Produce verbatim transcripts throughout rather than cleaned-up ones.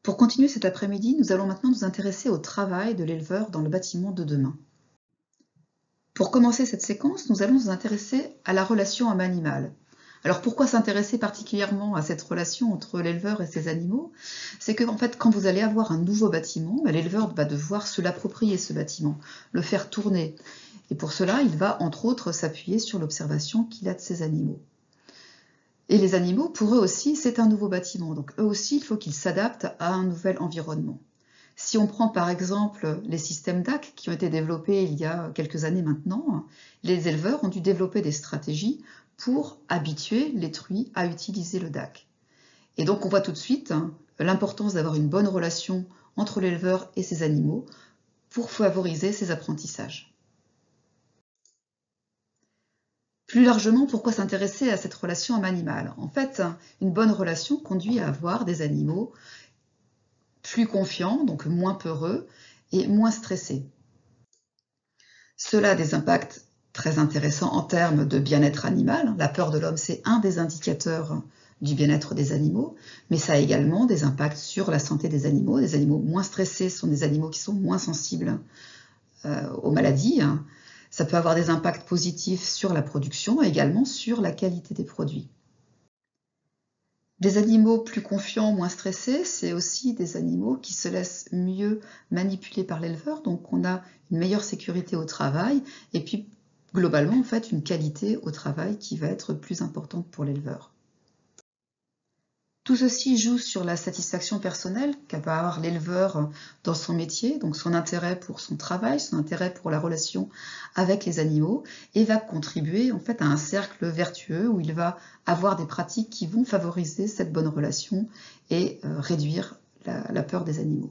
Pour continuer cet après-midi, nous allons maintenant nous intéresser au travail de l'éleveur dans le bâtiment de demain. Pour commencer cette séquence, nous allons nous intéresser à la relation homme-animal. Alors pourquoi s'intéresser particulièrement à cette relation entre l'éleveur et ses animaux? C'est que en fait, quand vous allez avoir un nouveau bâtiment, l'éleveur va devoir se l'approprier, ce bâtiment, le faire tourner. Et pour cela, il va entre autres s'appuyer sur l'observation qu'il a de ses animaux. Et les animaux, pour eux aussi, c'est un nouveau bâtiment. Donc eux aussi, il faut qu'ils s'adaptent à un nouvel environnement. Si on prend par exemple les systèmes D A C qui ont été développés il y a quelques années maintenant, les éleveurs ont dû développer des stratégies pour habituer les truies à utiliser le D A C. Et donc on voit tout de suite l'importance d'avoir une bonne relation entre l'éleveur et ses animaux pour favoriser ces apprentissages. Plus largement, pourquoi s'intéresser à cette relation homme-animal? En fait, une bonne relation conduit à avoir des animaux plus confiants, donc moins peureux et moins stressés. Cela a des impacts très intéressants en termes de bien-être animal. La peur de l'homme, c'est un des indicateurs du bien-être des animaux, mais ça a également des impacts sur la santé des animaux. Des animaux moins stressés sont des animaux qui sont moins sensibles euh, aux maladies. Ça peut avoir des impacts positifs sur la production et également sur la qualité des produits. Des animaux plus confiants, moins stressés, c'est aussi des animaux qui se laissent mieux manipuler par l'éleveur, donc on a une meilleure sécurité au travail et puis globalement en fait une qualité au travail qui va être plus importante pour l'éleveur. Tout ceci joue sur la satisfaction personnelle qu'a peut avoir l'éleveur dans son métier, donc son intérêt pour son travail, son intérêt pour la relation avec les animaux, et va contribuer en fait à un cercle vertueux où il va avoir des pratiques qui vont favoriser cette bonne relation et euh, réduire la, la peur des animaux.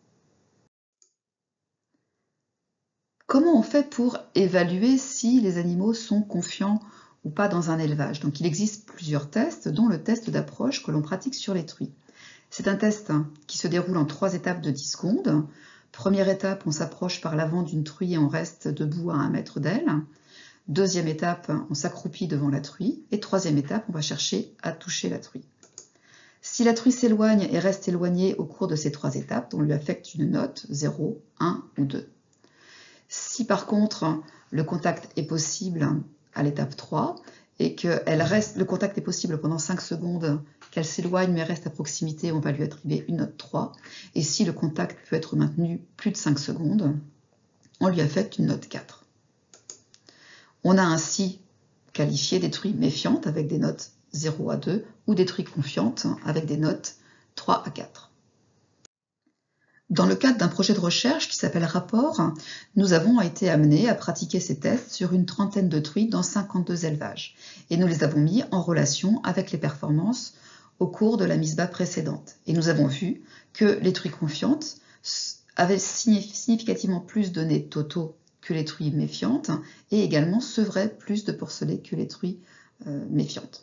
Comment on fait pour évaluer si les animaux sont confiants ou pas dans un élevage? Donc il existe plusieurs tests, dont le test d'approche que l'on pratique sur les truies. C'est un test qui se déroule en trois étapes de dix secondes. Première étape, on s'approche par l'avant d'une truie et on reste debout à un mètre d'elle. Deuxième étape, on s'accroupit devant la truie. Et troisième étape, on va chercher à toucher la truie. Si la truie s'éloigne et reste éloignée au cours de ces trois étapes, on lui affecte une note, zéro, un ou deux. Si par contre le contact est possible à l'étape trois et que elle reste, le contact est possible pendant cinq secondes, qu'elle s'éloigne mais reste à proximité, on va lui attribuer une note trois. Et si le contact peut être maintenu plus de cinq secondes, on lui affecte une note quatre. On a ainsi qualifié des truies méfiantes avec des notes zéro à deux ou des truies confiantes avec des notes trois à quatre. Dans le cadre d'un projet de recherche qui s'appelle Rapport, nous avons été amenés à pratiquer ces tests sur une trentaine de truies dans cinquante-deux élevages. Et nous les avons mis en relation avec les performances au cours de la mise bas précédente. Et nous avons vu que les truies confiantes avaient significativement plus de nez totaux que les truies méfiantes et également sevraient plus de porcelets que les truies euh, méfiantes.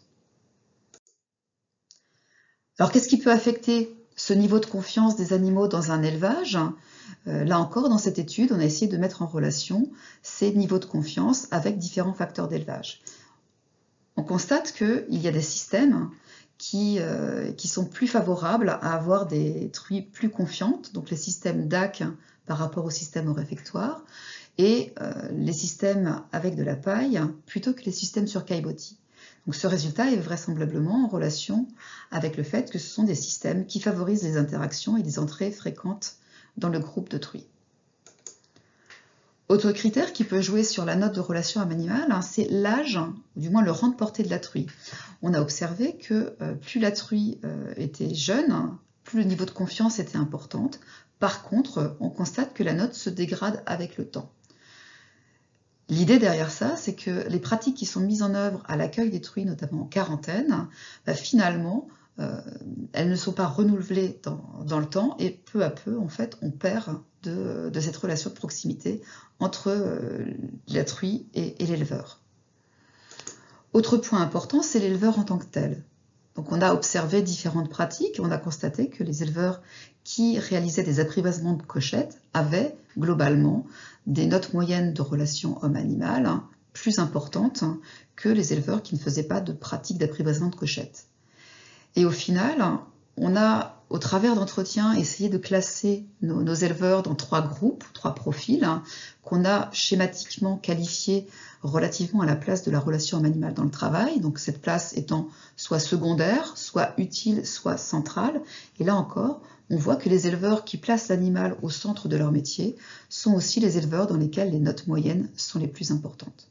Alors qu'est-ce qui peut affecter ce niveau de confiance des animaux dans un élevage? euh, Là encore, dans cette étude, on a essayé de mettre en relation ces niveaux de confiance avec différents facteurs d'élevage. On constate qu'il y a des systèmes qui, euh, qui sont plus favorables à avoir des truies plus confiantes, donc les systèmes D A C par rapport au système au réfectoire, et euh, les systèmes avec de la paille plutôt que les systèmes sur caillebotis. Donc ce résultat est vraisemblablement en relation avec le fait que ce sont des systèmes qui favorisent les interactions et les entrées fréquentes dans le groupe de truies. Autre critère qui peut jouer sur la note de relation homme-animal, hein, c'est l'âge, ou du moins le rang de portée de la truie. On a observé que euh, plus la truie euh, était jeune, plus le niveau de confiance était important. Par contre, on constate que la note se dégrade avec le temps. L'idée derrière ça, c'est que les pratiques qui sont mises en œuvre à l'accueil des truies, notamment en quarantaine, bah finalement, euh, elles ne sont pas renouvelées dans, dans le temps et peu à peu, en fait, on perd de, de cette relation de proximité entre euh, la truie et, et l'éleveur. Autre point important, c'est l'éleveur en tant que tel. Donc on a observé différentes pratiques et on a constaté que les éleveurs qui réalisaient des apprivoisements de cochettes avaient globalement des notes moyennes de relation homme-animal plus importantes que les éleveurs qui ne faisaient pas de pratique d'apprivoisement de cochettes. Et au final, on a au travers d'entretiens, essayer de classer nos, nos éleveurs dans trois groupes, trois profils, hein, qu'on a schématiquement qualifiés relativement à la place de la relation homme-animal dans le travail, donc cette place étant soit secondaire, soit utile, soit centrale. Et là encore, on voit que les éleveurs qui placent l'animal au centre de leur métier sont aussi les éleveurs dans lesquels les notes moyennes sont les plus importantes.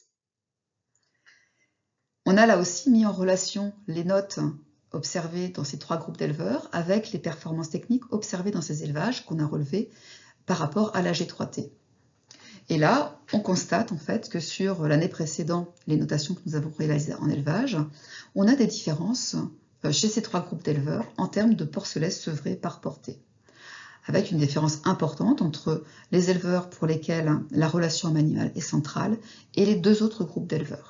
On a là aussi mis en relation les notes observées dans ces trois groupes d'éleveurs avec les performances techniques observées dans ces élevages qu'on a relevées par rapport à la G trois T. Et là, on constate en fait que sur l'année précédente, les notations que nous avons réalisées en élevage, on a des différences chez ces trois groupes d'éleveurs en termes de porcelets sevrés par portée, avec une différence importante entre les éleveurs pour lesquels la relation homme-animal est centrale et les deux autres groupes d'éleveurs.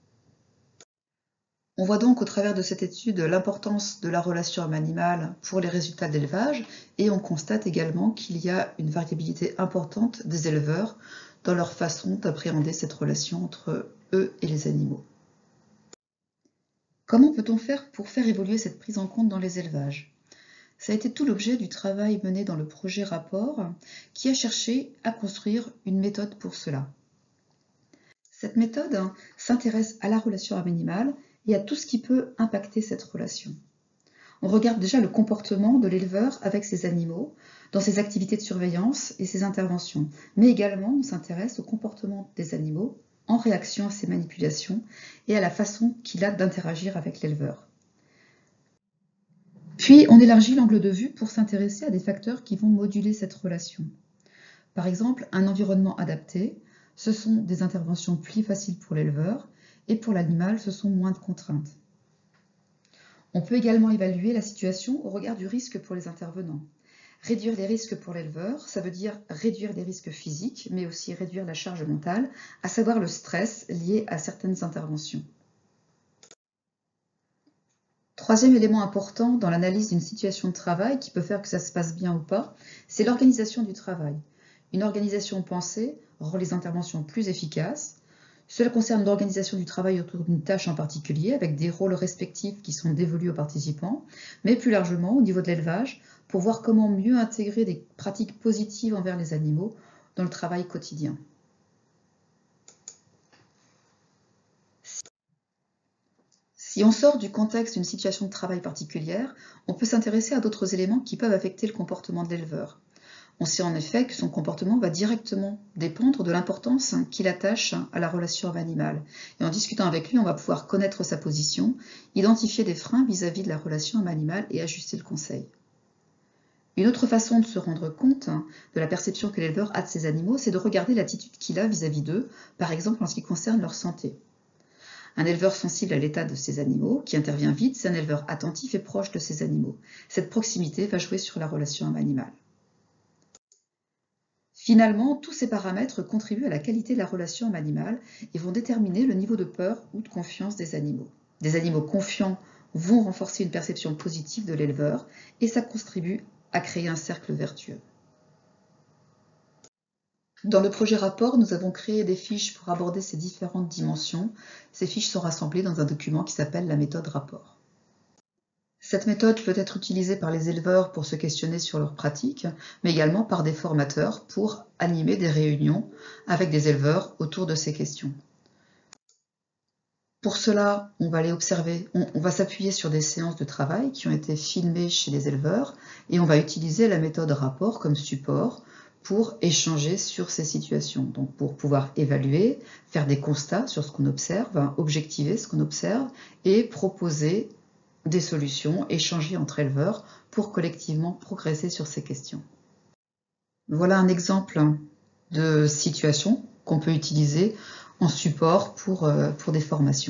On voit donc au travers de cette étude l'importance de la relation homme-animal pour les résultats d'élevage et on constate également qu'il y a une variabilité importante des éleveurs dans leur façon d'appréhender cette relation entre eux et les animaux. Comment peut-on faire pour faire évoluer cette prise en compte dans les élevages? Ça a été tout l'objet du travail mené dans le projet rapport qui a cherché à construire une méthode pour cela. Cette méthode s'intéresse à la relation homme-animal et à tout ce qui peut impacter cette relation. On regarde déjà le comportement de l'éleveur avec ses animaux, dans ses activités de surveillance et ses interventions, mais également on s'intéresse au comportement des animaux en réaction à ces manipulations et à la façon qu'il a d'interagir avec l'éleveur. Puis on élargit l'angle de vue pour s'intéresser à des facteurs qui vont moduler cette relation. Par exemple, un environnement adapté, ce sont des interventions plus faciles pour l'éleveur, et pour l'animal, ce sont moins de contraintes. On peut également évaluer la situation au regard du risque pour les intervenants. Réduire les risques pour l'éleveur, ça veut dire réduire les risques physiques, mais aussi réduire la charge mentale, à savoir le stress lié à certaines interventions. Troisième élément important dans l'analyse d'une situation de travail qui peut faire que ça se passe bien ou pas, c'est l'organisation du travail. Une organisation pensée rend les interventions plus efficaces. Cela concerne l'organisation du travail autour d'une tâche en particulier, avec des rôles respectifs qui sont dévolus aux participants, mais plus largement au niveau de l'élevage, pour voir comment mieux intégrer des pratiques positives envers les animaux dans le travail quotidien. Si on sort du contexte d'une situation de travail particulière, on peut s'intéresser à d'autres éléments qui peuvent affecter le comportement de l'éleveur. On sait en effet que son comportement va directement dépendre de l'importance qu'il attache à la relation homme-animal. Et en discutant avec lui, on va pouvoir connaître sa position, identifier des freins vis-à-vis de la relation homme-animal et ajuster le conseil. Une autre façon de se rendre compte de la perception que l'éleveur a de ses animaux, c'est de regarder l'attitude qu'il a vis-à-vis d'eux, par exemple en ce qui concerne leur santé. Un éleveur sensible à l'état de ses animaux, qui intervient vite, c'est un éleveur attentif et proche de ses animaux. Cette proximité va jouer sur la relation homme-animal. Finalement, tous ces paramètres contribuent à la qualité de la relation homme-animal et vont déterminer le niveau de peur ou de confiance des animaux. Des animaux confiants vont renforcer une perception positive de l'éleveur et ça contribue à créer un cercle vertueux. Dans le projet rapport, nous avons créé des fiches pour aborder ces différentes dimensions. Ces fiches sont rassemblées dans un document qui s'appelle la méthode rapport. Cette méthode peut être utilisée par les éleveurs pour se questionner sur leurs pratiques, mais également par des formateurs pour animer des réunions avec des éleveurs autour de ces questions. Pour cela, on va aller observer, on, on va s'appuyer sur des séances de travail qui ont été filmées chez les éleveurs et on va utiliser la méthode rapport comme support pour échanger sur ces situations, donc pour pouvoir évaluer, faire des constats sur ce qu'on observe, objectiver ce qu'on observe et proposer des solutions, échanger entre éleveurs pour collectivement progresser sur ces questions. Voilà un exemple de situation qu'on peut utiliser en support pour, pour des formations.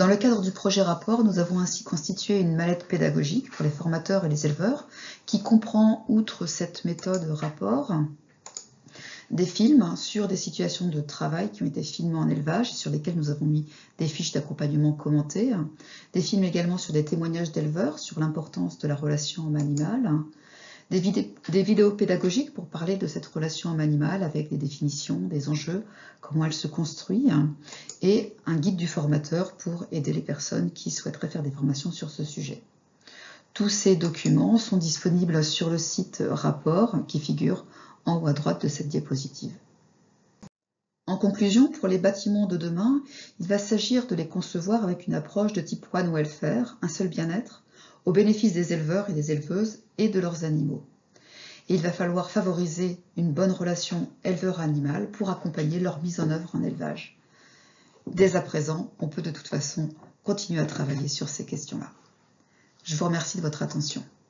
Dans le cadre du projet rapport, nous avons ainsi constitué une mallette pédagogique pour les formateurs et les éleveurs qui comprend, outre cette méthode rapport, des films sur des situations de travail qui ont été filmées en élevage, sur lesquels nous avons mis des fiches d'accompagnement commentées, des films également sur des témoignages d'éleveurs sur l'importance de la relation homme-animal, des, vidé des vidéos pédagogiques pour parler de cette relation homme-animal avec des définitions, des enjeux, comment elle se construit, et un guide du formateur pour aider les personnes qui souhaiteraient faire des formations sur ce sujet. Tous ces documents sont disponibles sur le site rapport qui figure en haut à droite de cette diapositive. En conclusion, pour les bâtiments de demain, il va s'agir de les concevoir avec une approche de type One Welfare, un seul bien-être, au bénéfice des éleveurs et des éleveuses et de leurs animaux. Et il va falloir favoriser une bonne relation éleveur-animal pour accompagner leur mise en œuvre en élevage. Dès à présent, on peut de toute façon continuer à travailler sur ces questions-là. Je vous remercie de votre attention.